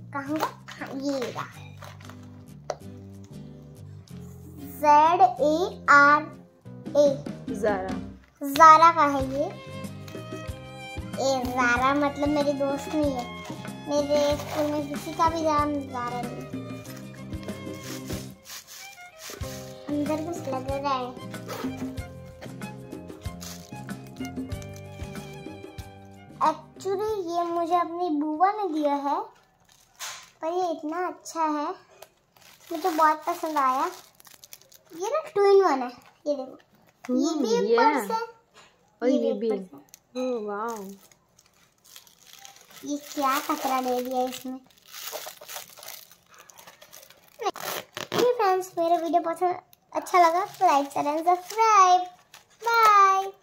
कहाँ गया? हाँ, ये रहा। ZARA, ज़ारा। ज़ारा का है ये। ज़ारा मतलब मेरी दोस्त नहीं है, मेरे स्कूल में किसी का भी नाम ज़ारा नहीं। अंदर कुछ लग रहा है। एक्चुअली ये मुझे अपनी बुआ ने दिया है, पर ये इतना अच्छा है, मुझे बहुत पसंद आया। ये ना 2-in-1 है, ये देखो, ये भी एक पर्स है और ये भी। एक पर्स है। ओह वाओ, ये क्या कचरा दे दिया इसमें। फ्रेंड्स, मेरा वीडियो बहुत अच्छा लगा तो like, share and subscribe. Bye.